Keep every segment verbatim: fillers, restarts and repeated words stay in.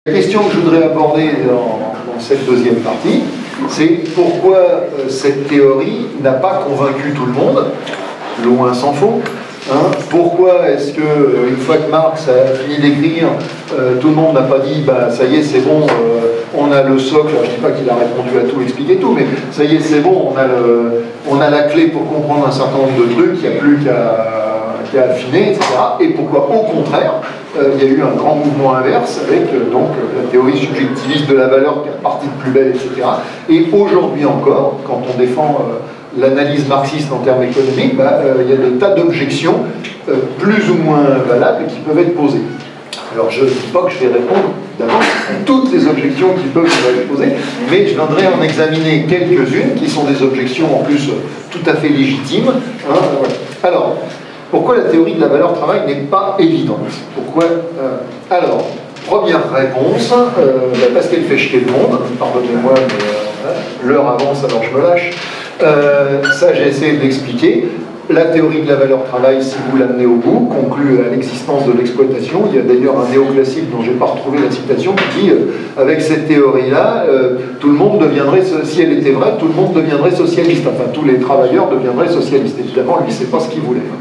La question que je voudrais aborder dans, dans cette deuxième partie, c'est pourquoi euh, cette théorie n'a pas convaincu tout le monde, loin s'en faut. Hein, pourquoi est-ce que, une fois que Marx a fini d'écrire, euh, tout le monde n'a pas dit bah, ça y est, c'est bon, euh, on a le socle. Alors, je ne dis pas qu'il a répondu à tout, expliqué tout, mais ça y est, c'est bon, on a, le, on a la clé pour comprendre un certain nombre de trucs, il n'y a plus qu'à qu'à affiner, et cetera. Et pourquoi, au contraire, euh, il y a eu un grand mouvement inverse avec euh, donc, la théorie subjectiviste de la valeur qui est repartie de plus belle, et cetera. Et aujourd'hui encore, quand on défend euh, l'analyse marxiste en termes économiques, bah, euh, il y a des tas d'objections euh, plus ou moins valables qui peuvent être posées. Alors je ne dis pas que je vais répondre d'avance à toutes les objections qui peuvent être posées, mais je viendrai en examiner quelques-unes qui sont des objections en plus euh, tout à fait légitimes. Hein, voilà. Alors, pourquoi la théorie de la valeur travail n'est pas évidente? Pourquoi euh, Alors, première réponse, euh, bah, parce qu'elle fait chier le monde, pardonnez-moi, mais euh, l'heure avance alors je me lâche. Euh, ça, j'ai essayé de l'expliquer. La théorie de la valeur travail, si vous l'amenez au bout, conclut à l'existence de l'exploitation. Il y a d'ailleurs un néoclassique dont je n'ai pas retrouvé la citation qui dit euh, avec cette théorie-là, euh, tout le monde deviendrait, si elle était vraie, tout le monde deviendrait socialiste. Enfin, tous les travailleurs deviendraient socialistes. Évidemment, lui, c'est pas ce qu'il voulait.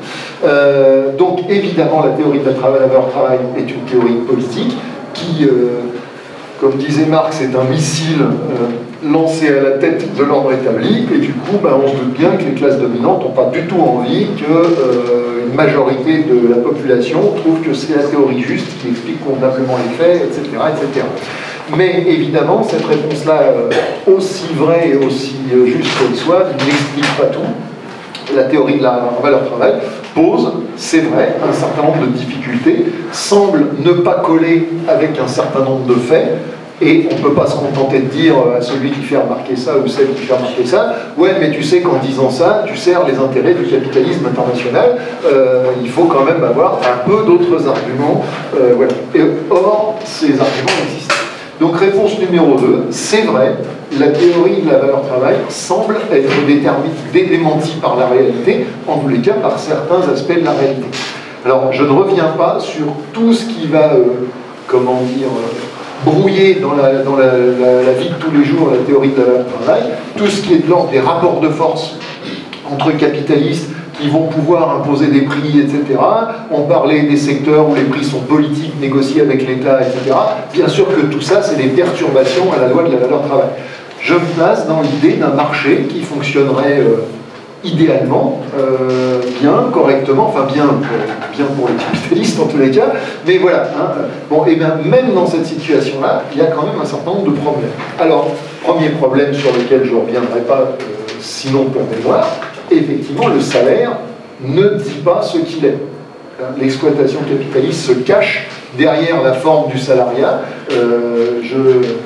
Euh, donc, évidemment, la théorie de la, la valeur travail est une théorie politique qui, euh, comme disait Marx, est un missile euh, lancé à la tête de l'ordre établi, et du coup, ben, on se doute bien que les classes dominantes n'ont pas du tout envie que euh, une majorité de la population trouve que c'est la théorie juste qui explique convenablement les faits, et cetera, et cetera. Mais évidemment, cette réponse-là, euh, aussi vraie et aussi euh, juste qu'elle soit, n'explique pas tout. La théorie de la valeur travail pose, c'est vrai, un certain nombre de difficultés, semble ne pas coller avec un certain nombre de faits, et on ne peut pas se contenter de dire à celui qui fait remarquer ça ou celle qui fait remarquer ça, ouais, mais tu sais qu'en disant ça, tu sers les intérêts du capitalisme international, euh, il faut quand même avoir un peu d'autres arguments. Euh, voilà. Et, or, ces arguments existent. Donc réponse numéro deux, c'est vrai, la théorie de la valeur travail semble être démentie par la réalité, en tous les cas par certains aspects de la réalité. Alors je ne reviens pas sur tout ce qui va, euh, comment dire, euh, brouiller dans, la, dans la, la, la vie de tous les jours la théorie de la valeur travail, tout ce qui est de l'ordre des rapports de force entre capitalistes, qui vont pouvoir imposer des prix, et cetera. On parlait des secteurs où les prix sont politiques, négociés avec l'État, et cetera. Bien sûr que tout ça, c'est des perturbations à la loi de la valeur travail. Je me place dans l'idée d'un marché qui fonctionnerait euh, idéalement, euh, bien, correctement, enfin bien pour, bien pour les capitalistes en tous les cas, mais voilà. Hein. Bon, et bien même dans cette situation-là, il y a quand même un certain nombre de problèmes. Alors, premier problème sur lequel je ne reviendrai pas, euh, sinon pour mémoire, effectivement, le salaire ne dit pas ce qu'il est. L'exploitation capitaliste se cache derrière la forme du salariat. Euh, je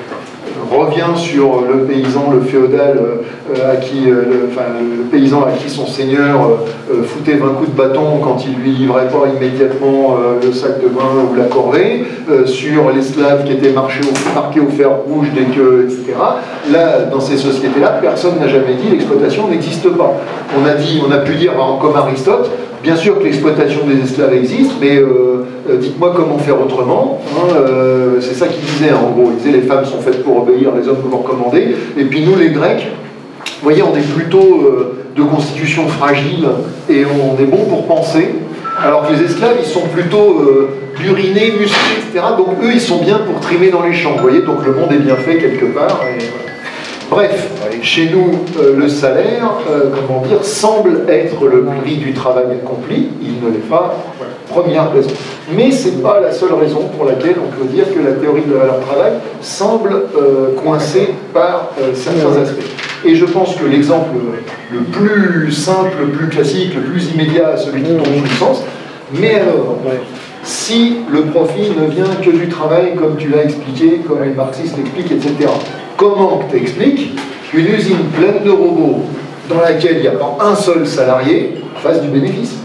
reviens sur le paysan, le féodal, euh, à qui, euh, le, enfin, le paysan à qui son seigneur euh, foutait vingt coups de bâton quand il lui livrait pas immédiatement euh, le sac de vin ou la corvée, euh, sur l'esclave qui était marqué au, marqué au fer rouge dès que, et cetera. Là, dans ces sociétés-là, personne n'a jamais dit l'exploitation n'existe pas. On a dit, on a pu dire, comme Aristote, bien sûr que l'exploitation des esclaves existe, mais euh, euh, dites-moi comment faire autrement. Hein, euh, c'est ça qu'il disait, hein, en gros. Il disait les femmes sont faites pour obéir, les hommes pour commander. Et puis nous, les Grecs, vous voyez, on est plutôt euh, de constitution fragile et on est bon pour penser, alors que les esclaves, ils sont plutôt euh, burinés, musclés, et cetera. Donc eux, ils sont bien pour trimer dans les champs. Vous voyez, donc le monde est bien fait quelque part. Et, voilà. Bref, chez nous, euh, le salaire, euh, comment dire, semble être le prix du travail accompli. Il ne l'est pas. Voilà. Première raison. Mais ce n'est pas la seule raison pour laquelle on peut dire que la théorie de la valeur travail semble euh, coincée par euh, certains aspects. Et je pense que l'exemple le plus simple, le plus classique, le plus immédiat, celui qui tombe sous le sens, mais alors, si le profit ne vient que du travail, comme tu l'as expliqué, comme les marxistes l'expliquent, et cetera, comment tu expliques qu'une usine pleine de robots dans laquelle il n'y a pas un seul salarié fasse du bénéfice?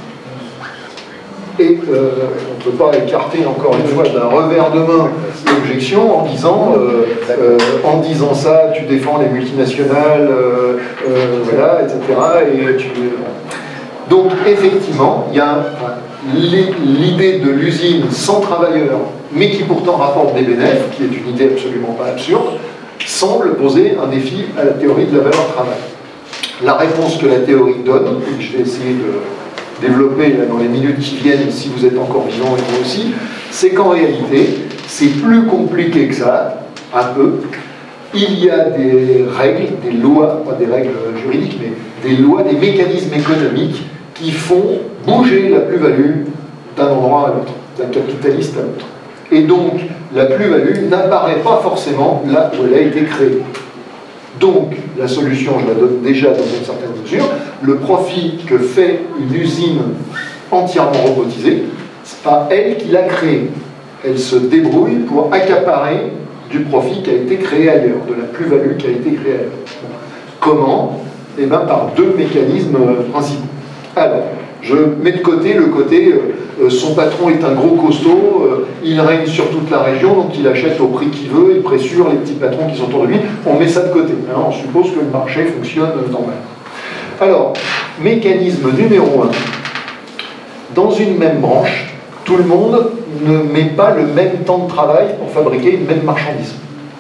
Et euh, on ne peut pas écarter encore une fois d'un revers de main l'objection en disant euh, euh, en disant ça, tu défends les multinationales, euh, euh, voilà, et cetera. Et tu... Donc effectivement, il y a l'idée de l'usine sans travailleurs, mais qui pourtant rapporte des bénéfices, qui est une idée absolument pas absurde, semble poser un défi à la théorie de la valeur travail. La réponse que la théorie donne, et que je vais essayer de développer là, dans les minutes qui viennent, si vous êtes encore vivant et moi aussi, c'est qu'en réalité, c'est plus compliqué que ça, un peu. Il y a des règles, des lois, pas des règles juridiques, mais des lois, des mécanismes économiques qui font bouger la plus-value d'un endroit à l'autre, d'un capitaliste à l'autre. Et donc, la plus-value n'apparaît pas forcément là où elle a été créée. Donc, la solution, je la donne déjà dans une certaine mesure, le profit que fait une usine entièrement robotisée, c'est pas elle qui l'a créé. Elle se débrouille pour accaparer du profit qui a été créé ailleurs, de la plus-value qui a été créée ailleurs. Bon. Comment? Eh bien, par deux mécanismes principaux. Alors, je mets de côté le côté, euh, son patron est un gros costaud, euh, il règne sur toute la région, donc il achète au prix qu'il veut, il pressure les petits patrons qui sont autour de lui, on met ça de côté. Hein, on suppose que le marché fonctionne normal. Alors, mécanisme numéro un, dans une même branche, tout le monde ne met pas le même temps de travail pour fabriquer une même marchandise.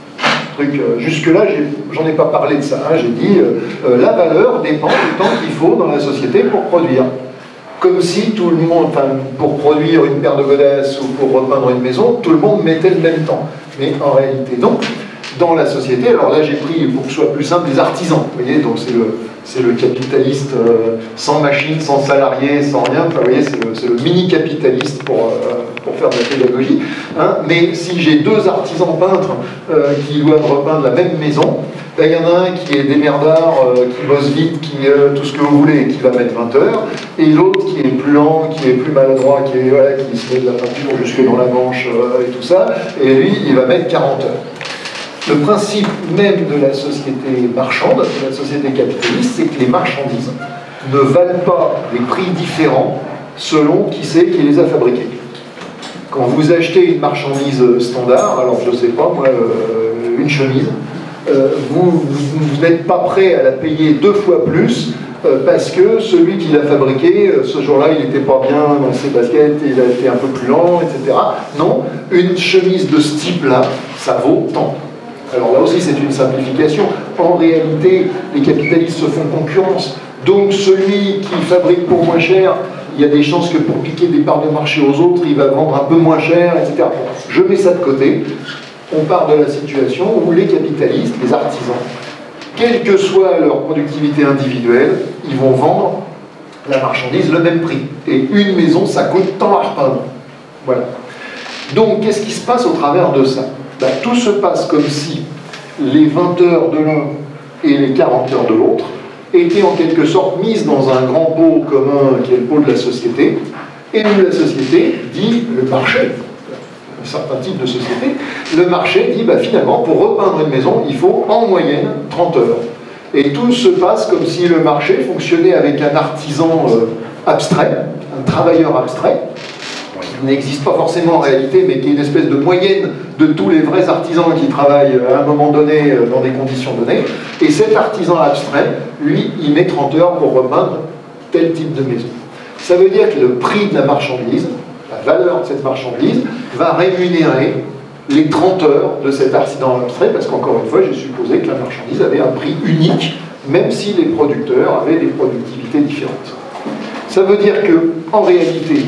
Euh, Jusque-là, j'en ai, ai pas parlé de ça. Hein, j'ai dit euh, euh, la valeur dépend du temps qu'il faut dans la société pour produire. Comme si tout le monde, enfin, pour produire une paire de godasses ou pour repeindre une maison, tout le monde mettait le même temps. Mais en réalité, non. Dans la société, alors là j'ai pris, pour que ce soit plus simple, des artisans. Vous voyez, donc c'est le, c'est le capitaliste euh, sans machine, sans salarié, sans rien. Enfin, vous voyez, c'est le, le mini-capitaliste pour, euh, pour faire de la pédagogie. Hein. Mais si j'ai deux artisans peintres euh, qui doivent repeindre la même maison, il y en a un qui est démerdard, euh, qui bosse vite, qui euh, tout ce que vous voulez, qui va mettre vingt heures, et l'autre qui est plus lent, qui est plus maladroit, qui, est, voilà, qui se met de la peinture jusque dans la manche euh, et tout ça, et lui, il va mettre quarante heures. Le principe même de la société marchande, de la société capitaliste, c'est que les marchandises ne valent pas des prix différents selon qui c'est qui les a fabriquées. Quand vous achetez une marchandise standard, alors je ne sais pas, moi, euh, une chemise, euh, vous, vous n'êtes pas prêt à la payer deux fois plus euh, parce que celui qui l'a fabriquée, euh, ce jour-là, il n'était pas bien dans ses baskets, il a été un peu plus lent, et cetera. Non, une chemise de ce type-là, ça vaut tant. Alors là aussi, c'est une simplification. En réalité, les capitalistes se font concurrence. Donc celui qui fabrique pour moins cher, il y a des chances que pour piquer des parts de marché aux autres, il va vendre un peu moins cher, et cetera. Je mets ça de côté. On part de la situation où les capitalistes, les artisans, quelle que soit leur productivité individuelle, ils vont vendre la marchandise le même prix. Et une maison, ça coûte tant à repeindre. Voilà. Donc, qu'est-ce qui se passe au travers de ça? Ben, tout se passe comme si les vingt heures de l'un et les quarante heures de l'autre étaient en quelque sorte mises dans un grand pot commun qui est le pot de la société, et où la société dit, le marché, un certain type de société, le marché dit, ben, finalement, pour repeindre une maison, il faut en moyenne trente heures. Et tout se passe comme si le marché fonctionnait avec un artisan euh, abstrait, un travailleur abstrait, qui n'existe pas forcément en réalité, mais qui est une espèce de moyenne de tous les vrais artisans qui travaillent à un moment donné, dans des conditions données. Et cet artisan abstrait, lui, il met trente heures pour repeindre tel type de maison. Ça veut dire que le prix de la marchandise, la valeur de cette marchandise, va rémunérer les trente heures de cet artisan abstrait, parce qu'encore une fois, j'ai supposé que la marchandise avait un prix unique, même si les producteurs avaient des productivités différentes. Ça veut dire que, en réalité,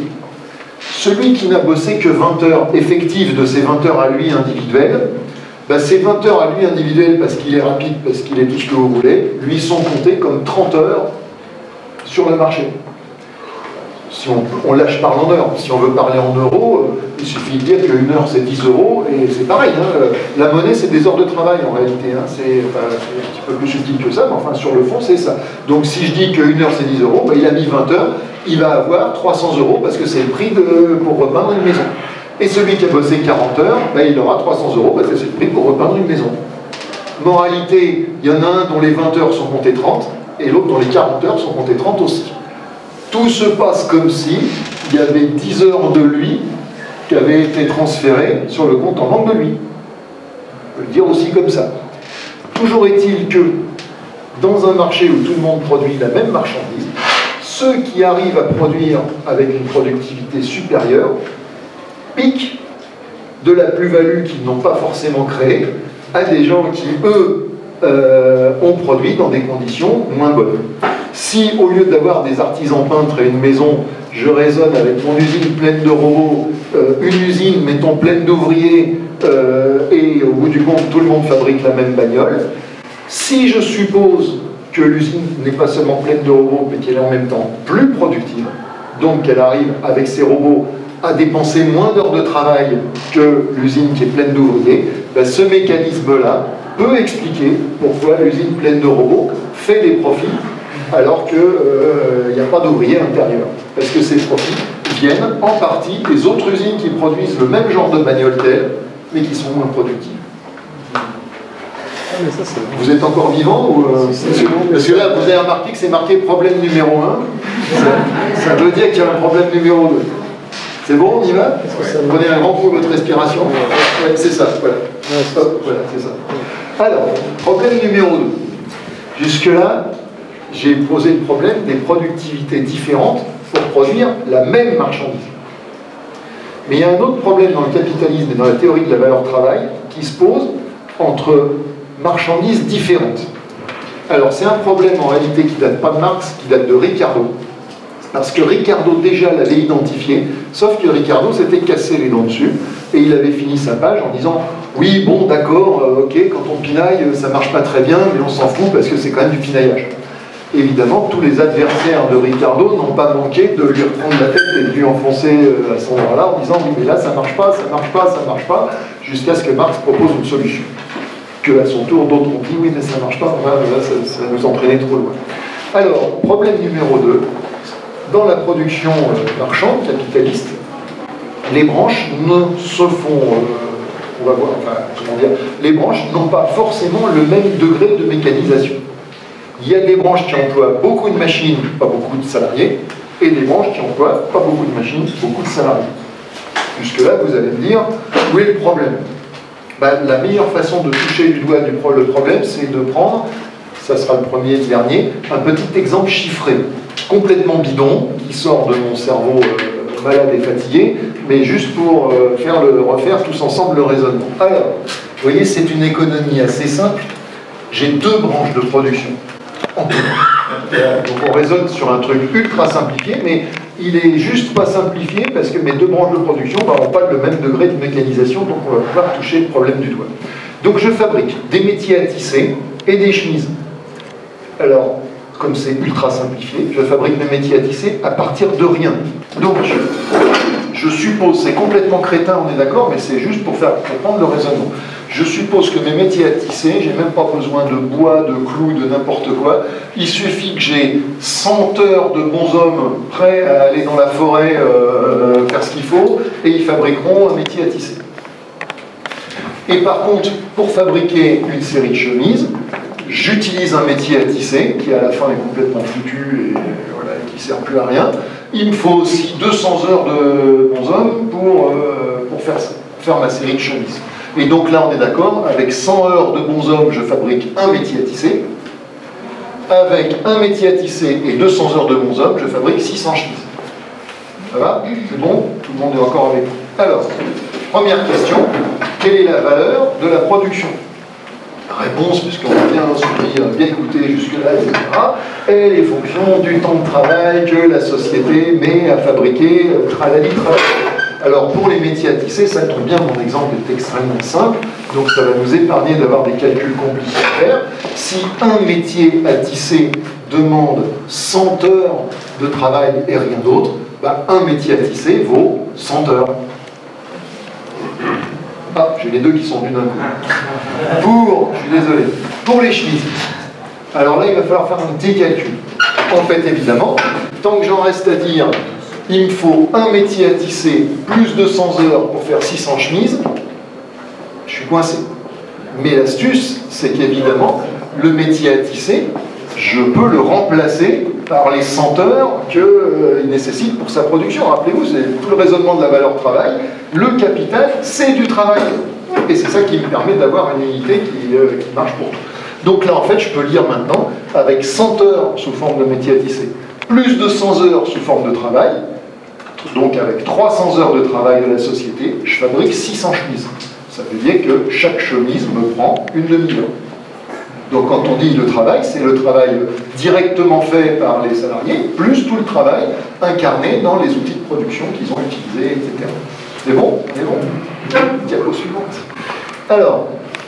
celui qui n'a bossé que vingt heures effectives de ces vingt heures à lui individuelles, ben ces vingt heures à lui individuelles, parce qu'il est rapide, parce qu'il est tout ce que vous voulez, lui sont comptées comme trente heures sur le marché. Si on, on lâche parle en heures, si on veut parler en euros, euh, il suffit de dire qu'une heure c'est dix euros, et c'est pareil, hein, la monnaie c'est des heures de travail en réalité, hein, c'est enfin, un petit peu plus subtil que ça, mais enfin sur le fond c'est ça. Donc si je dis qu'une heure c'est dix euros, ben, il a mis vingt heures, il va avoir trois cents euros parce que c'est le prix de, pour repeindre une maison. Et celui qui a bossé quarante heures, ben, il aura trois cents euros parce que c'est le prix pour repeindre une maison. Moralité, il y en a un dont les vingt heures sont comptées trente, et l'autre dont les quarante heures sont comptées trente aussi. Tout se passe comme si il y avait dix heures de lui qui avaient été transférées sur le compte en banque de lui. On peut le dire aussi comme ça. Toujours est-il que, dans un marché où tout le monde produit la même marchandise, ceux qui arrivent à produire avec une productivité supérieure piquent de la plus-value qu'ils n'ont pas forcément créée à des gens qui, eux, euh, ont produit dans des conditions moins bonnes. Si, au lieu d'avoir des artisans peintres et une maison, je raisonne avec mon usine pleine de robots, euh, une usine, mettons, pleine d'ouvriers, euh, et au bout du compte, tout le monde fabrique la même bagnole, si je suppose que l'usine n'est pas seulement pleine de robots, mais qu'elle est en même temps plus productive, donc qu'elle arrive avec ses robots à dépenser moins d'heures de travail que l'usine qui est pleine d'ouvriers, ben ce mécanisme-là peut expliquer pourquoi l'usine pleine de robots fait des profits alors qu'il n'y euh, a pas d'ouvriers à l'intérieur. Parce que ces profits viennent en partie des autres usines qui produisent le même genre de bagnole qu'elle, mais qui sont moins productives. Mais ça, vous êtes encore vivant ou euh, parce que là, vous avez remarqué que c'est marqué problème numéro un. Ça, ça veut dire qu'il y a un problème numéro deux. C'est bon, on y va? Prenez un grand coup de votre respiration. Ouais, c'est ça, voilà. Hop, voilà, c'est ça. Alors, problème numéro deux. Jusque-là, j'ai posé le problème des productivités différentes pour produire la même marchandise. Mais il y a un autre problème dans le capitalisme et dans la théorie de la valeur travail qui se pose entre marchandises différentes. Alors c'est un problème en réalité qui ne date pas de Marx, qui date de Ricardo. Parce que Ricardo déjà l'avait identifié, sauf que Ricardo s'était cassé les dents dessus, et il avait fini sa page en disant « Oui, bon, d'accord, euh, ok, quand on pinaille, ça marche pas très bien, mais on s'en fout parce que c'est quand même du pinaillage. » Évidemment, tous les adversaires de Ricardo n'ont pas manqué de lui reprendre la tête et de lui enfoncer à ce moment-là en disant « Oui, mais là, ça marche pas, ça marche pas, ça marche pas », jusqu'à ce que Marx propose une solution. Que à son tour, d'autres ont dit « Oui, mais ça marche pas, là, ça, ça nous entraînait trop loin. » Alors, problème numéro deux. Dans la production euh, marchande, capitaliste, les branches ne se font, euh, on va voir, enfin, comment dire, les branches n'ont pas forcément le même degré de mécanisation. Il y a des branches qui emploient beaucoup de machines, pas beaucoup de salariés, et des branches qui emploient pas beaucoup de machines, beaucoup de salariés. Jusque-là, vous allez me dire, où est le problème? Ben, la meilleure façon de toucher du doigt du pro le problème, c'est de prendre, ça sera le premier et le dernier, un petit exemple chiffré, complètement bidon, qui sort de mon cerveau euh, malade et fatigué, mais juste pour euh, faire le, refaire tous ensemble le raisonnement. Alors, vous voyez, c'est une économie assez simple. J'ai deux branches de production. Donc on raisonne sur un truc ultra simplifié, mais il est juste pas simplifié parce que mes deux branches de production n'auront pas le même degré de mécanisation, donc on va pouvoir toucher le problème du doigt. Donc je fabrique des métiers à tisser et des chemises. Alors, comme c'est ultra simplifié, je fabrique mes métiers à tisser à partir de rien. Donc, je suppose, c'est complètement crétin, on est d'accord, mais c'est juste pour faire pour prendre le raisonnement. Je suppose que mes métiers à tisser, j'ai même pas besoin de bois, de clous, de n'importe quoi. Il suffit que j'ai cent heures de bons hommes prêts à aller dans la forêt euh, faire ce qu'il faut, et ils fabriqueront un métier à tisser. Et par contre, pour fabriquer une série de chemises, j'utilise un métier à tisser, qui à la fin est complètement foutu et voilà, qui ne sert plus à rien. Il me faut aussi deux cents heures de bons hommes pour, euh, pour faire, faire ma série de chemises. Et donc là, on est d'accord, avec cent heures de bons hommes, je fabrique un métier à tisser. Avec un métier à tisser et deux cents heures de bons hommes, je fabrique six cents chemises. Ça va? C'est bon? Tout le monde est encore avec vous. Alors, première question, quelle est la valeur de la production? Réponse, puisqu'on a bien suivi, bien écouté jusque-là, et cetera. Elle est fonction du temps de travail que la société met à fabriquer tralali tralali. Alors pour les métiers à tisser, ça tombe bien, mon exemple est extrêmement simple, donc ça va nous épargner d'avoir des calculs compliqués à faire. Si un métier à tisser demande cent heures de travail et rien d'autre, bah, un métier à tisser vaut cent heures. Ah, j'ai les deux qui sont du d'un coup. Pour, je suis désolé, pour les chemises. Alors là, il va falloir faire un petit calcul. En fait, évidemment, tant que j'en reste à dire, il me faut un métier à tisser plus de cent heures pour faire six cents chemises, je suis coincé. Mais l'astuce, c'est qu'évidemment, le métier à tisser, je peux le remplacer par les cent heures qu'il euh, nécessite pour sa production. Rappelez-vous, c'est tout le raisonnement de la valeur travail. Le capital, c'est du travail. Et c'est ça qui me permet d'avoir une unité qui, euh, qui marche pour tout. Donc là, en fait, je peux lire maintenant, avec cent heures sous forme de métier à tisser, plus de cent heures sous forme de travail, Donc avec trois cents heures de travail de la société, je fabrique six cents chemises. Ça veut dire que chaque chemise me prend une demi-heure. Donc quand on dit le travail, c'est le travail directement fait par les salariés, plus tout le travail incarné dans les outils de production qu'ils ont utilisés, et cetera. C'est bon? C'est bon? Diapo suivante. Alors,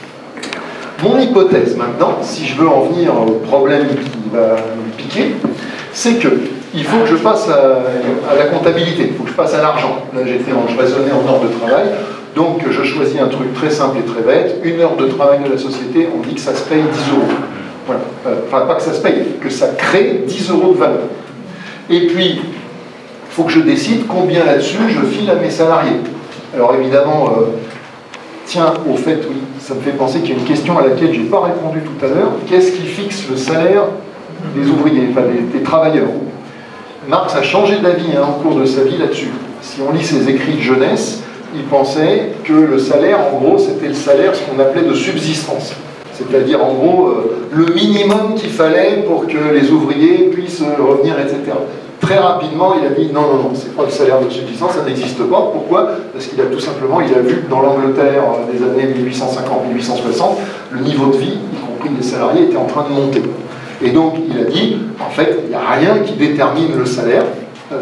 mon hypothèse maintenant, si je veux en venir au problème qui va me piquer, c'est que il faut que je passe à, à la comptabilité, il faut que je passe à l'argent. Là, j'ai fait en raisonner en heures de travail, donc je choisis un truc très simple et très bête. Une heure de travail de la société, on dit que ça se paye dix euros. Voilà. Enfin, pas que ça se paye, que ça crée dix euros de valeur. Et puis, il faut que je décide combien là-dessus je file à mes salariés. Alors évidemment, euh, tiens, au fait, oui, ça me fait penser qu'il y a une question à laquelle je n'ai pas répondu tout à l'heure. Qu'est-ce qui fixe le salaire des ouvriers, enfin des, des travailleurs? Marx a changé d'avis hein, au cours de sa vie là-dessus. Si on lit ses écrits de jeunesse, il pensait que le salaire, en gros, c'était le salaire, ce qu'on appelait de subsistance. C'est-à-dire, en gros, euh, le minimum qu'il fallait pour que les ouvriers puissent euh, revenir, et cetera. Très rapidement, il a dit non, non, non, c'est pas le salaire de subsistance, ça n'existe pas. Pourquoi? Parce qu'il a tout simplement, il a vu que dans l'Angleterre des années mille huit cent cinquante mille huit cent soixante, le niveau de vie, y compris des salariés, était en train de monter. Et donc, il a dit, en fait, il n'y a rien qui détermine le salaire, euh,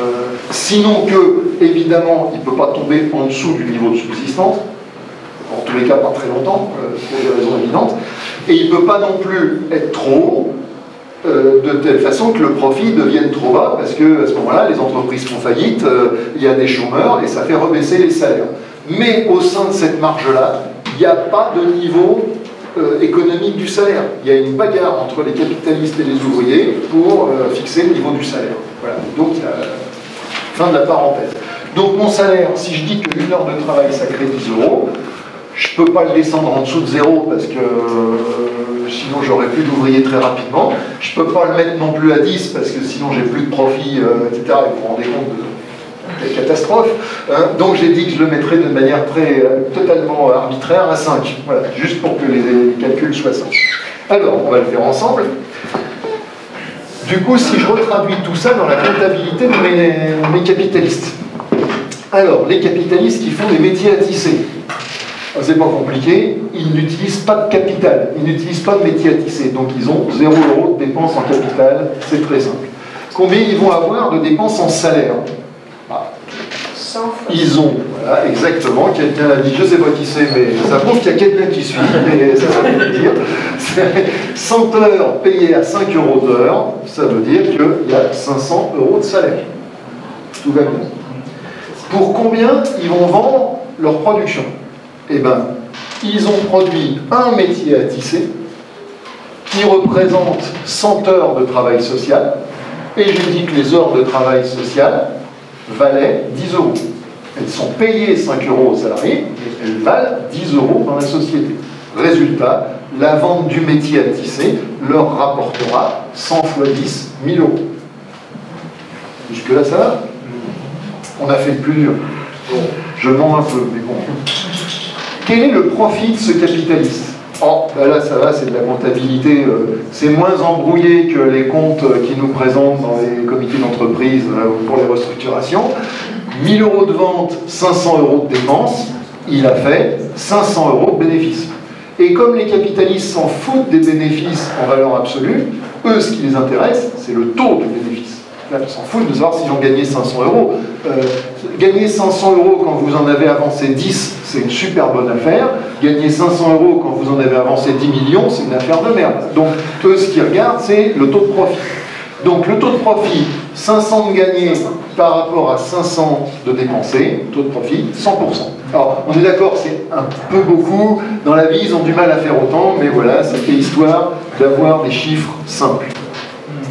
sinon que, évidemment, il ne peut pas tomber en dessous du niveau de subsistance, en tous les cas pas très longtemps, euh, pour des raisons évidentes, et il ne peut pas non plus être trop haut, euh, de telle façon que le profit devienne trop bas, parce qu'à ce moment-là, les entreprises font faillite, euh, il y a des chômeurs, et ça fait rebaisser les salaires. Mais au sein de cette marge-là, il n'y a pas de niveau Euh, économique du salaire. Il y a une bagarre entre les capitalistes et les ouvriers pour euh, fixer le niveau du salaire. Voilà. Donc, euh, fin de la parenthèse. Donc, mon salaire, si je dis qu'une heure de travail, ça crée dix euros, je ne peux pas le descendre en dessous de zéro parce que euh, sinon, j'aurai plus d'ouvriers très rapidement. Je ne peux pas le mettre non plus à dix parce que sinon, j'ai plus de profit, euh, et cetera. Et vous vous rendez compte de des catastrophes. Hein. Donc j'ai dit que je le mettrais de manière très, euh, totalement arbitraire à cinq. Voilà, juste pour que les, les calculs soient simples. Alors, on va le faire ensemble. Du coup, si je retraduis tout ça dans la comptabilité de mes, mes capitalistes. Alors, les capitalistes qui font des métiers à tisser. C'est pas compliqué, ils n'utilisent pas de capital, ils n'utilisent pas de métier à tisser, donc ils ont zéro euro de dépenses en capital, c'est très simple. Combien ils vont avoir de dépenses en salaire? Ils ont, voilà, exactement, quelqu'un a dit, je ne sais pas qui c'est, mais ça prouve qu'il y a quelqu'un qui suit, mais ça, ça veut dire, cent heures payées à cinq euros d'heure, ça veut dire qu'il y a cinq cents euros de salaire. Tout va bien. Pour combien ils vont vendre leur production? Eh bien, ils ont produit un métier à tisser, qui représente cent heures de travail social, et je dis que les heures de travail social valaient dix euros. Elles sont payées cinq euros aux salariés, et elles valent dix euros dans la société. Résultat, la vente du métier à tisser leur rapportera cent fois dix, mille euros. Jusque-là, ça va? On a fait le plus dur. Bon, je mens un peu, mais bon. Quel est le profit de ce capitaliste? Oh, ben là, ça va, c'est de la comptabilité. Euh, c'est moins embrouillé que les comptes euh, qu'ils nous présentent dans les comités d'entreprise euh, pour les restructurations. mille euros de vente, cinq cents euros de dépenses, il a fait cinq cents euros de bénéfices. Et comme les capitalistes s'en foutent des bénéfices en valeur absolue, eux, ce qui les intéresse, c'est le taux de bénéfice. Là, ils s'en foutent de savoir s'ils ont gagné cinq cents euros. Euh, gagner cinq cents euros quand vous en avez avancé dix, c'est une super bonne affaire. Gagner cinq cents euros quand vous en avez avancé dix millions, c'est une affaire de merde. Donc, eux, ce qu'ils regardent, c'est le taux de profit. Donc, le taux de profit, cinq cents de gagné par rapport à cinq cents de dépensé, taux de profit, cent pour cent. Alors, on est d'accord, c'est un peu beaucoup. Dans la vie, ils ont du mal à faire autant, mais voilà, ça fait histoire d'avoir des chiffres simples. D'accord ?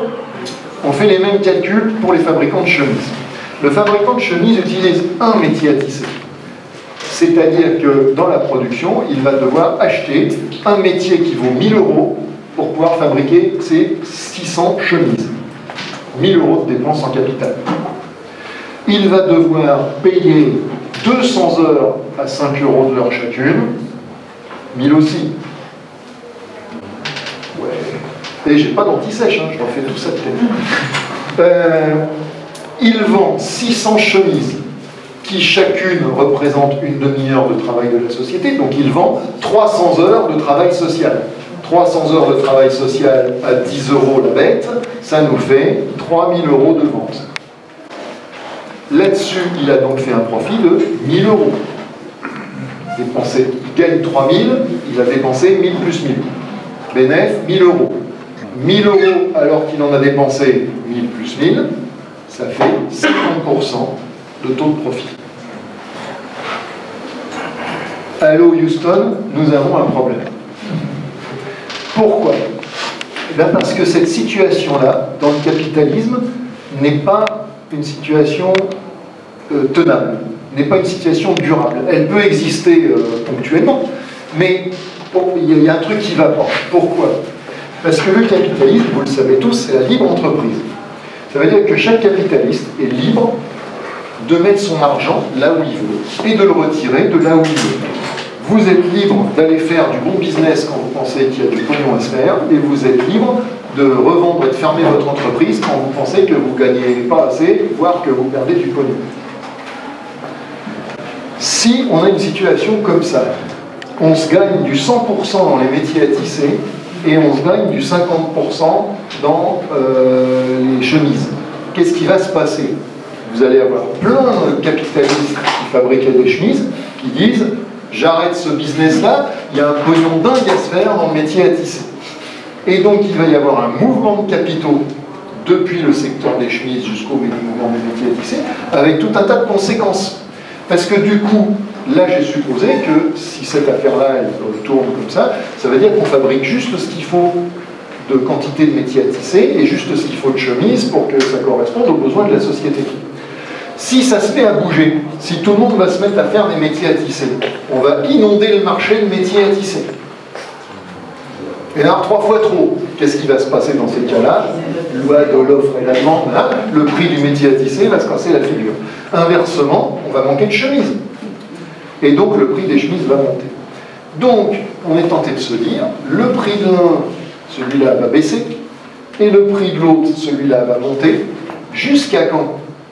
On fait les mêmes calculs pour les fabricants de chemises. Le fabricant de chemises utilise un métier à tisser. C'est-à-dire que dans la production, il va devoir acheter un métier qui vaut mille euros pour pouvoir fabriquer ces six cents chemises. mille euros de dépenses en capital. Il va devoir payer deux cents heures à cinq euros de l'heure chacune. mille aussi. Ouais. Et j'ai pas d'anti-sèche, hein, je refais tout ça de tête. Euh, il vend six cents chemises qui chacune représente une demi-heure de travail de la société, donc il vend trois cents heures de travail social. trois cents heures de travail social à dix euros la bête, ça nous fait trois mille euros de vente. Là-dessus, il a donc fait un profit de mille euros. Dépensé, il gagne trois mille, il a dépensé mille plus mille. Bénéf, mille euros. mille euros alors qu'il en a dépensé mille plus mille, ça fait cinquante pour cent de taux de profit. Allô Houston, nous avons un problème. Pourquoi? Eh bien parce que cette situation-là, dans le capitalisme, n'est pas une situation euh, tenable, n'est pas une situation durable. Elle peut exister euh, ponctuellement, mais bon, il y a un truc qui ne va pas. Pourquoi? Parce que le capitalisme, vous le savez tous, c'est la libre entreprise. Ça veut dire que chaque capitaliste est libre de mettre son argent là où il veut et de le retirer de là où il veut. Vous êtes libre d'aller faire du bon business quand vous pensez qu'il y a du pognon à se faire, et vous êtes libre de revendre et de fermer votre entreprise quand vous pensez que vous ne gagnez pas assez, voire que vous perdez du pognon. Si on a une situation comme ça, on se gagne du cent pour cent dans les métiers à tisser, et on se gagne du cinquante pour cent dans euh, les chemises. Qu'est-ce qui va se passer? Vous allez avoir plein de capitalistes qui fabriquaient des chemises, qui disent « j'arrête ce business-là, il y a un pognon dingue à se faire dans le métier à tisser ». Et donc il va y avoir un mouvement de capitaux depuis le secteur des chemises jusqu'au mouvement des métiers à tisser, avec tout un tas de conséquences. Parce que du coup, là j'ai supposé que si cette affaire-là elle tourne comme ça, ça veut dire qu'on fabrique juste ce qu'il faut de quantité de métiers à tisser et juste ce qu'il faut de chemises pour que ça corresponde aux besoins de la société. Si ça se met à bouger, si tout le monde va se mettre à faire des métiers à tisser, on va inonder le marché de métiers à tisser. Et alors trois fois trop, qu'est-ce qui va se passer dans ces cas-là? Loi de l'offre et la demande, hein, le prix du métier à tisser va se casser la figure. Inversement, on va manquer de chemises. Et donc le prix des chemises va monter. Donc, on est tenté de se dire, le prix de l'un, celui-là va baisser, et le prix de l'autre, celui-là va monter, jusqu'à quand?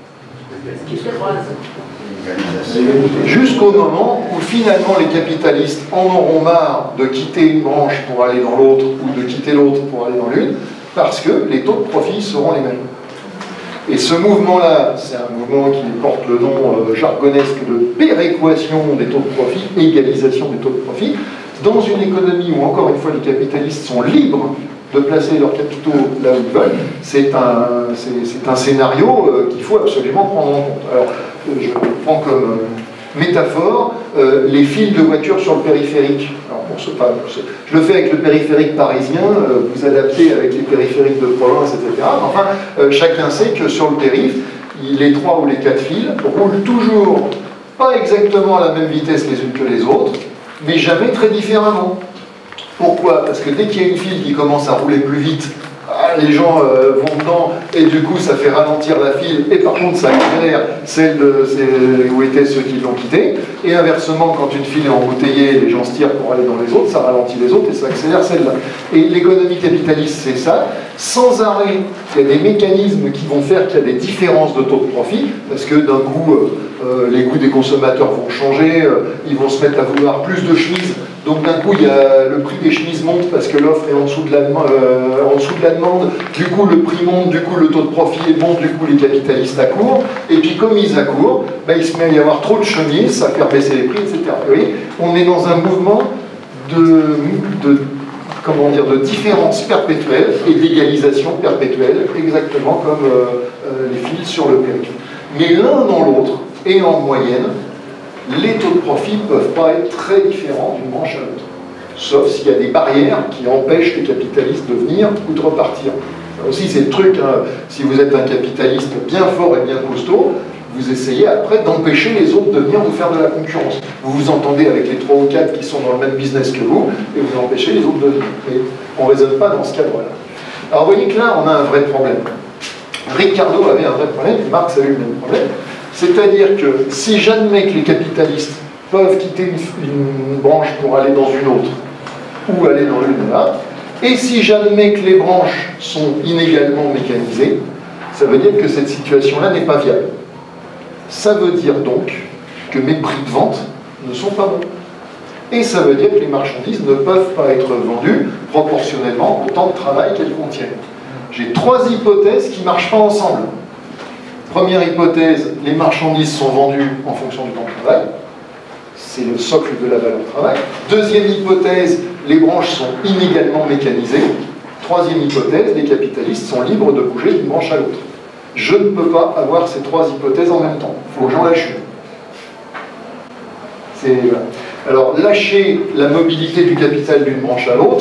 Jusqu'au moment où finalement les capitalistes en auront marre de quitter une branche pour aller dans l'autre, ou de quitter l'autre pour aller dans l'une, parce que les taux de profit seront les mêmes. Et ce mouvement-là, c'est un mouvement qui porte le nom euh, jargonesque de péréquation des taux de profit, égalisation des taux de profit, dans une économie où, encore une fois, les capitalistes sont libres de placer leurs capitaux là où ils veulent, c'est un, c'est un scénario euh, qu'il faut absolument prendre en compte. Alors, je prends comme euh, métaphore euh, les fils de voitures sur le périphérique. Alors, pour ce, pas, pour ce, je le fais avec le périphérique parisien, euh, vous adaptez avec les périphériques de province, et cetera. Enfin, euh, chacun sait que sur le périph', les trois ou les quatre fils roulent toujours pas exactement à la même vitesse les unes que les autres, mais jamais très différemment. Pourquoi? Parce que dès qu'il y a une file qui commence à rouler plus vite, ah, les gens euh, vont dedans, et du coup ça fait ralentir la file, et par contre ça accélère celle de, où étaient ceux qui l'ont quitté, et inversement, quand une file est embouteillée, les gens se tirent pour aller dans les autres, ça ralentit les autres et ça accélère celle-là. Et l'économie capitaliste, c'est ça. Sans arrêt, il y a des mécanismes qui vont faire qu'il y a des différences de taux de profit, parce que d'un coup, euh, euh, les goûts des consommateurs vont changer, euh, ils vont se mettre à vouloir plus de chemises. Donc d'un coup, il y a, le prix des chemises monte parce que l'offre est en dessous, de la, euh, en dessous de la demande. Du coup, le prix monte, du coup, le taux de profit est bon, du coup, les capitalistes accourent. Et puis, comme ils accourent, ben, il se met à y avoir trop de chemises, ça fait baisser les prix, et cetera. Vous voyez, on est dans un mouvement de, de, comment dire, de différence perpétuelle et d'égalisation perpétuelle, exactement comme euh, euh, les fils sur le périph'. Mais l'un dans l'autre, et en moyenne, les taux de profit ne peuvent pas être très différents d'une branche à l'autre. Sauf s'il y a des barrières qui empêchent les capitalistes de venir ou de repartir. Ça aussi, c'est le truc, hein. Si vous êtes un capitaliste bien fort et bien costaud, vous essayez après d'empêcher les autres de venir vous faire de la concurrence. Vous vous entendez avec les trois ou quatre qui sont dans le même business que vous, et vous empêchez les autres de venir. Mais on ne raisonne pas dans ce cadre-là. Alors vous voyez que là, on a un vrai problème. Ricardo avait un vrai problème, et Marx a eu le même problème. C'est-à-dire que si j'admets que les capitalistes peuvent quitter une, une branche pour aller dans une autre, ou aller dans l'une et l'autre, et si j'admets que les branches sont inégalement mécanisées, Ça veut dire que cette situation-là n'est pas viable. Ça veut dire donc que mes prix de vente ne sont pas bons. Et ça veut dire que les marchandises ne peuvent pas être vendues proportionnellement au temps de travail qu'elles contiennent. J'ai trois hypothèses qui ne marchent pas ensemble. Première hypothèse, les marchandises sont vendues en fonction du temps de travail. C'est le socle de la valeur travail. Deuxième hypothèse, les branches sont inégalement mécanisées. Troisième hypothèse, les capitalistes sont libres de bouger d'une branche à l'autre. Je ne peux pas avoir ces trois hypothèses en même temps. Il faut que j'en lâche une. Alors, lâcher la mobilité du capital d'une branche à l'autre,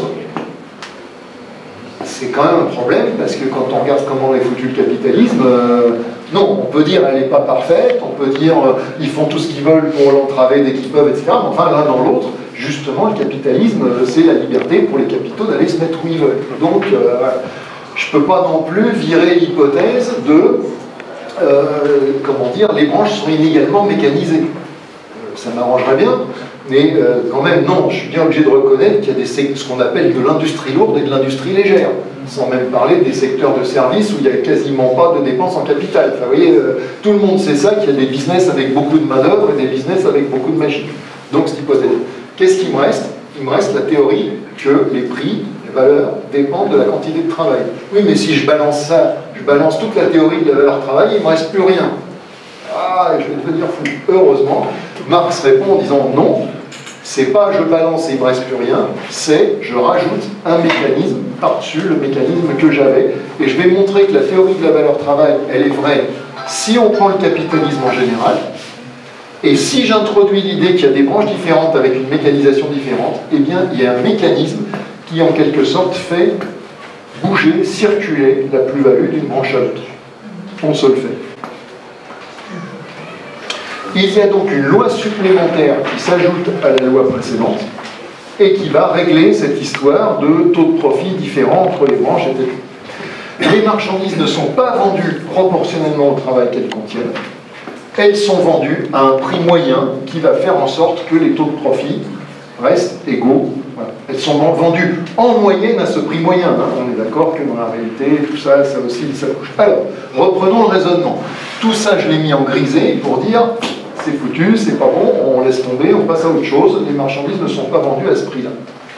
c'est quand même un problème, parce que quand on regarde comment est foutu le capitalisme, euh, non, on peut dire elle n'est pas parfaite, on peut dire euh, ils font tout ce qu'ils veulent pour l'entraver dès qu'ils peuvent, et cetera. Mais enfin, l'un dans l'autre, justement, le capitalisme, c'est la liberté pour les capitaux d'aller se mettre où ils veulent. Donc, euh, je ne peux pas non plus virer l'hypothèse de, euh, comment dire, les branches sont inégalement mécanisées. Ça m'arrangerait bien, mais euh, quand même, non, je suis bien obligé de reconnaître qu'il y a des ce qu'on appelle de l'industrie lourde et de l'industrie légère, sans même parler des secteurs de services où il n'y a quasiment pas de dépenses en capital. Enfin, vous voyez, euh, tout le monde sait ça, qu'il y a des business avec beaucoup de main-d'œuvre et des business avec beaucoup de machines. Donc, cette hypothèse. Qu'est-ce qui me reste? Il me reste la théorie que les prix, les valeurs, dépendent de la quantité de travail. Oui, mais si je balance ça, je balance toute la théorie de la valeur travail, il ne me reste plus rien. Ah, je vais devenir fou. Heureusement, Marx répond en disant non, c'est pas je balance et il ne me reste plus rien, c'est je rajoute un mécanisme par-dessus le mécanisme que j'avais. Et je vais montrer que la théorie de la valeur travail, elle est vraie si on prend le capitalisme en général, et si j'introduis l'idée qu'il y a des branches différentes avec une mécanisation différente, eh bien, il y a un mécanisme qui, en quelque sorte, fait bouger, circuler la plus-value d'une branche à l'autre. On se le fait. Il y a donc une loi supplémentaire qui s'ajoute à la loi précédente et qui va régler cette histoire de taux de profit différents entre les branches, et cetera. Les marchandises ne sont pas vendues proportionnellement au travail qu'elles contiennent. Elles sont vendues à un prix moyen qui va faire en sorte que les taux de profit restent égaux. Voilà. Elles sont vendues en moyenne à ce prix moyen. Hein. On est d'accord que dans la réalité, tout ça, ça oscille, ça bouge. Alors, reprenons le raisonnement. Tout ça, je l'ai mis en grisé pour dire c'est foutu, c'est pas bon, on laisse tomber, on passe à autre chose. Les marchandises ne sont pas vendues à ce prix-là.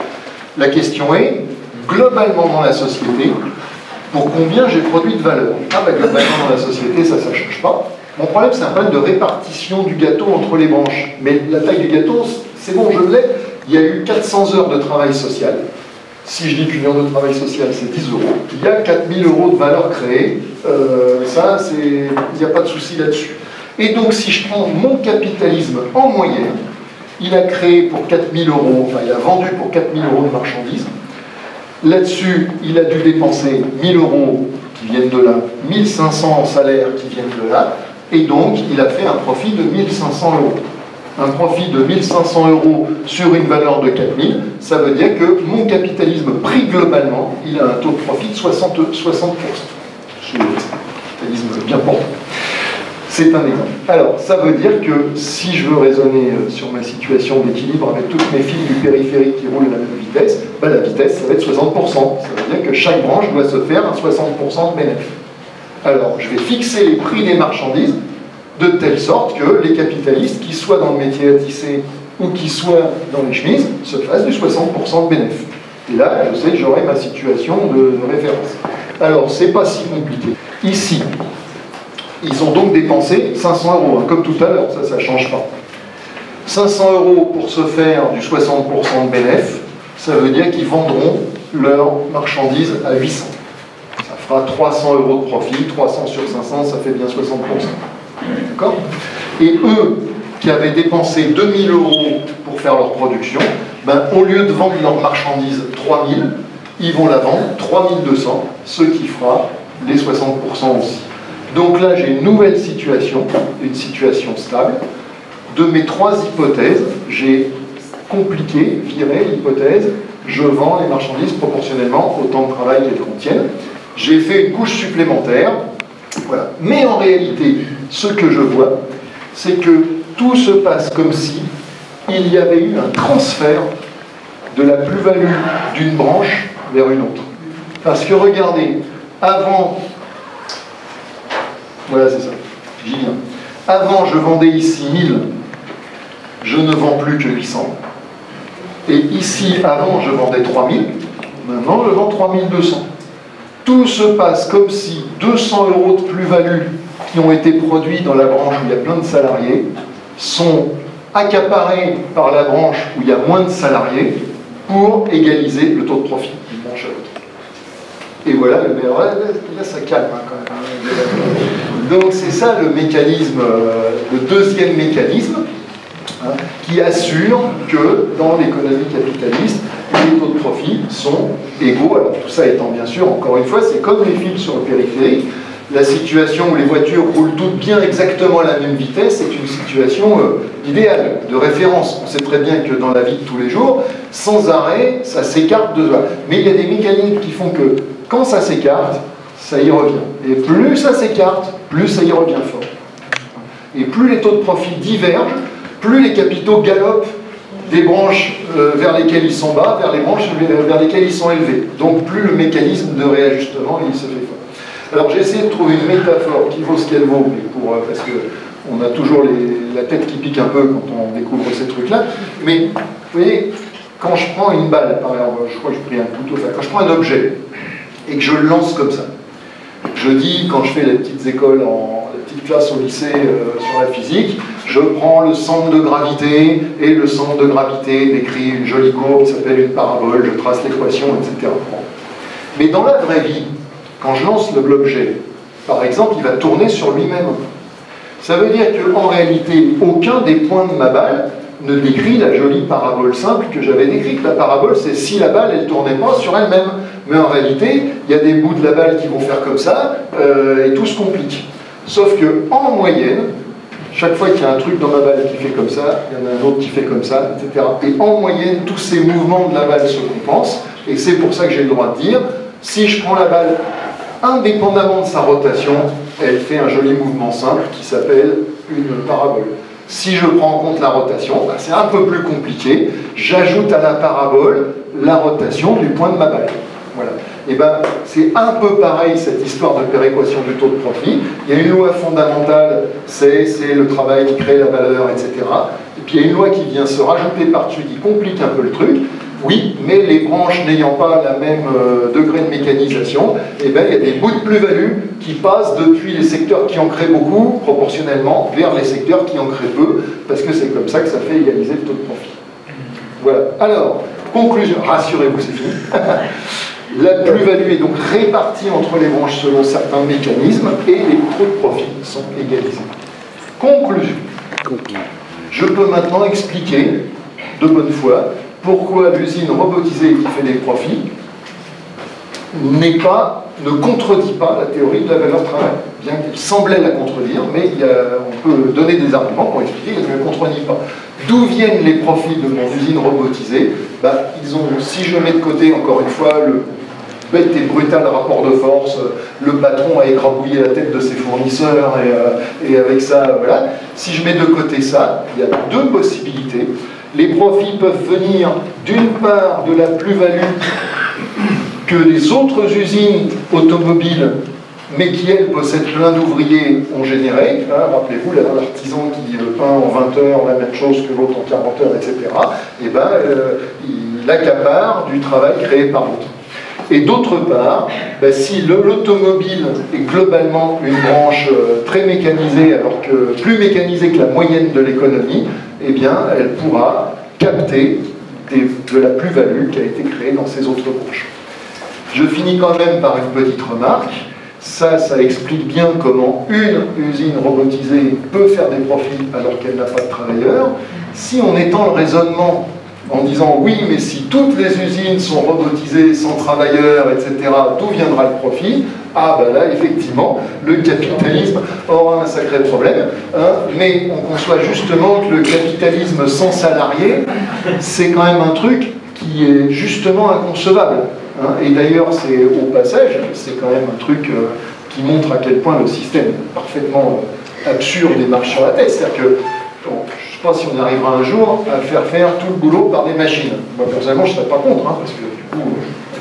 La question est, globalement dans la société, pour combien j'ai produit de valeur? Ah ben globalement dans la société, ça, ça ne change pas. Mon problème, c'est un problème de répartition du gâteau entre les branches. Mais la taille du gâteau, c'est bon, je l'ai. Il y a eu quatre cents heures de travail social. Si je dis qu'une heure de travail social, c'est dix euros, il y a quatre mille euros de valeur créée. Euh, ça, il n'y a pas de souci là-dessus. Et donc, si je prends mon capitalisme en moyenne, il a créé pour quatre mille euros, enfin, il a vendu pour quatre mille euros de marchandises. Là-dessus, il a dû dépenser mille euros qui viennent de là, mille cinq cents en salaire qui viennent de là, et donc il a fait un profit de mille cinq cents euros. Un profit de mille cinq cents euros sur une valeur de quatre mille, ça veut dire que mon capitalisme pris globalement, il a un taux de profit de soixante pour cent. C'est un capitalisme bien portant. C'est un exemple. Alors, ça veut dire que si je veux raisonner sur ma situation d'équilibre avec toutes mes fils du périphérique qui roulent à la même vitesse, ben la vitesse, ça va être soixante pour cent. Ça veut dire que chaque branche doit se faire un soixante pour cent de bénéfice. Alors, je vais fixer les prix des marchandises de telle sorte que les capitalistes, qui soient dans le métier à tisser ou qui soient dans les chemises, se fassent du soixante pour cent de bénéfice. Et là, je sais que j'aurai ma situation de, de référence. Alors, c'est pas si compliqué. Ici, ils ont donc dépensé cinq cents euros, hein, comme tout à l'heure, ça, ça ne change pas. cinq cents euros pour se faire du soixante pour cent de bénéfice, ça veut dire qu'ils vendront leurs marchandises à huit cents. Ça fera trois cents euros de profit, trois cents sur cinq cents, ça fait bien soixante pour cent. D'accord? Et eux, qui avaient dépensé deux mille euros pour faire leur production, ben, au lieu de vendre leurs marchandises trois mille, ils vont la vendre trois mille deux cents, ce qui fera les soixante pour cent aussi. Donc là, j'ai une nouvelle situation, une situation stable. De mes trois hypothèses, j'ai compliqué, viré l'hypothèse, je vends les marchandises proportionnellement au temps de travail qu'elles contiennent. J'ai fait une couche supplémentaire. Voilà. Mais en réalité, ce que je vois, c'est que tout se passe comme si il y avait eu un transfert de la plus-value d'une branche vers une autre. Parce que regardez, avant Voilà, c'est ça. J'y viens. Avant, je vendais ici mille, je ne vends plus que huit cents. Et ici, avant, je vendais trois mille, maintenant, je vends trois mille deux cents. Tout se passe comme si deux cents euros de plus-value qui ont été produits dans la branche où il y a plein de salariés sont accaparés par la branche où il y a moins de salariés pour égaliser le taux de profit d'une branche à l'autre. Et voilà, le meilleur, là, là ça calme hein, quand même. Donc c'est ça le mécanisme, le deuxième mécanisme, hein, qui assure que dans l'économie capitaliste, les taux de profit sont égaux. Alors tout ça étant bien sûr, encore une fois, c'est comme les fils sur le périphérique. La situation où les voitures roulent toutes bien exactement à la même vitesse est une situation euh, idéale, de référence. On sait très bien que dans la vie de tous les jours, sans arrêt, ça s'écarte de soi. Mais il y a des mécanismes qui font que quand ça s'écarte, ça y revient. Et plus ça s'écarte, plus ça y revient fort. Et plus les taux de profit divergent, plus les capitaux galopent des branches euh, vers lesquelles ils sont bas, vers les branches vers lesquelles ils sont élevés. Donc plus le mécanisme de réajustement il se fait fort. Alors j'ai essayé de trouver une métaphore qui vaut ce qu'elle vaut, mais pour, euh, parce qu'on a toujours les, la tête qui pique un peu quand on découvre ces trucs-là. Mais vous voyez, quand je prends une balle, par exemple, je crois que j'ai pris un couteau, enfin, quand je prends un objet et que je le lance comme ça, je dis, quand je fais les petites écoles, en, les petites classes au lycée euh, sur la physique, je prends le centre de gravité, et le centre de gravité décrit une jolie courbe qui s'appelle une parabole, je trace l'équation, et cetera. Mais dans la vraie vie, quand je lance l'objet, par exemple, il va tourner sur lui-même. Ça veut dire qu'en réalité, aucun des points de ma balle ne décrit la jolie parabole simple que j'avais décrite. La parabole, c'est si la balle, elle ne tournait pas sur elle-même. Mais en réalité, il y a des bouts de la balle qui vont faire comme ça, euh, et tout se complique. Sauf qu'en moyenne, chaque fois qu'il y a un truc dans ma balle qui fait comme ça, il y en a un autre qui fait comme ça, et cetera. Et en moyenne, tous ces mouvements de la balle se compensent, et c'est pour ça que j'ai le droit de dire, si je prends la balle indépendamment de sa rotation, elle fait un joli mouvement simple qui s'appelle une parabole. Si je prends en compte la rotation, ben c'est un peu plus compliqué. J'ajoute à la parabole la rotation du point de ma balle. Voilà. Et ben, c'est un peu pareil cette histoire de péréquation du taux de profit. Il y a une loi fondamentale, c'est le travail qui crée la valeur, et cetera. Et puis il y a une loi qui vient se rajouter par-dessus, qui complique un peu le truc. Oui, mais les branches n'ayant pas la même euh, degré de mécanisation, eh ben, il y a des bouts de plus-value qui passent depuis les secteurs qui en créent beaucoup, proportionnellement, vers les secteurs qui en créent peu, parce que c'est comme ça que ça fait égaliser le taux de profit. Voilà. Alors, conclusion, rassurez-vous, c'est fini. La plus-value est donc répartie entre les branches selon certains mécanismes, et les taux de profit sont égalisés. Conclusion. Je peux maintenant expliquer, de bonne foi, pourquoi l'usine robotisée qui fait des profits n'est pas, ne contredit pas la théorie de la valeur travail. Bien qu'il semblait la contredire, mais il y a, on peut donner des arguments pour expliquer qu'elle ne la contredit pas. D'où viennent les profits de mon usine robotisée? Bah, ils ont, si je mets de côté, encore une fois, le bête et brutal rapport de force, le patron a écrabouillé la tête de ses fournisseurs, et, euh, et avec ça, voilà. Si je mets de côté ça, il y a deux possibilités. Les profits peuvent venir d'une part de la plus-value que les autres usines automobiles, mais qui elles possèdent plein d'ouvriers, ont généré. Hein, rappelez-vous, l'artisan qui peint en vingt heures la même chose que l'autre en quarante heures, et cetera. Et ben, euh, il accapare du travail créé par l'autre. Et d'autre part, ben, si l'automobile est globalement une branche euh, très mécanisée, alors que plus mécanisée que la moyenne de l'économie, eh bien, elle pourra capter des, de la plus-value qui a été créée dans ces autres branches. Je finis quand même par une petite remarque. Ça, ça explique bien comment une usine robotisée peut faire des profits alors qu'elle n'a pas de travailleurs. Si on étend le raisonnement en disant oui, mais si toutes les usines sont robotisées, sans travailleurs, et cetera, d'où viendra le profit? Ah ben là, effectivement, le capitalisme aura un sacré problème, hein, mais on conçoit justement que le capitalisme sans salariés, c'est quand même un truc qui est justement inconcevable. Hein, et d'ailleurs, c'est au passage, c'est quand même un truc euh, qui montre à quel point le système parfaitement euh, absurde et marche sur la tête. C'est-à-dire que bon, je ne sais pas si on arrivera un jour à faire faire tout le boulot par des machines. Moi, personnellement, je ne serais pas contre, hein, parce que du coup,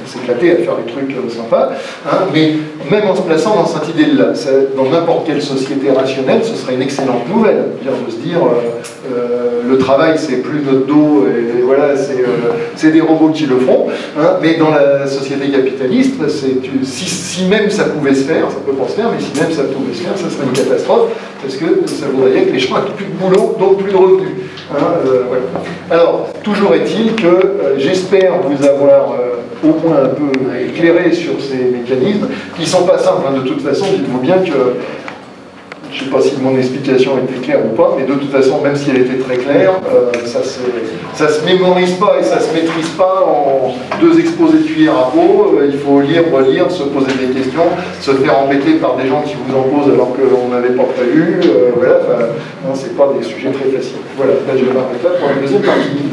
s'éclater à faire des trucs euh, sympas, hein, mais même en se plaçant dans cette idée-là, dans n'importe quelle société rationnelle, ce serait une excellente nouvelle, dire, de se dire euh, euh, le travail c'est plus notre dos, et, et voilà, c'est euh, des robots qui le feront, hein, mais dans la société capitaliste, si, si même ça pouvait se faire, ça peut pas se faire, mais si même ça pouvait se faire, ça serait une catastrophe, parce que ça voudrait dire que les gens n'ont plus de boulot, donc plus de revenus. Hein, euh, voilà. Alors, toujours est-il que euh, j'espère vous avoir euh, au moins un peu éclairé sur ces mécanismes, qui ne sont pas simples, hein, de toute façon, dites-vous bien que je ne sais pas si mon explication était claire ou pas, mais de toute façon, même si elle était très claire, euh, ça ne se, se mémorise pas et ça ne se maîtrise pas en deux exposés de cuillère à peau. Euh, il faut lire, relire, se poser des questions, se faire embêter par des gens qui vous en posent alors qu'on n'avait pas prévu. Euh, voilà, enfin, non, c'est pas des sujets très faciles. Voilà, là je vais m'arrêter là pour la deuxième partie.